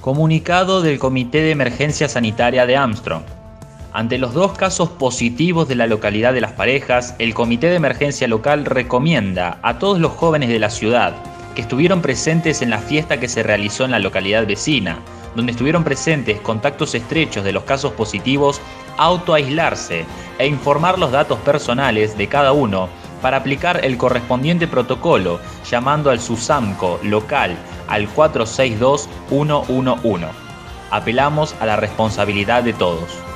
Comunicado del Comité de Emergencia Sanitaria de Armstrong. Ante los 2 casos positivos de la localidad de Las Parejas, el Comité de Emergencia Local recomienda a todos los jóvenes de la ciudad que estuvieron presentes en la fiesta que se realizó en la localidad vecina, donde estuvieron presentes contactos estrechos de los casos positivos, autoaislarse e informar los datos personales de cada uno para aplicar el correspondiente protocolo, llamando al SUSAMCO local al 462-111. Apelamos a la responsabilidad de todos.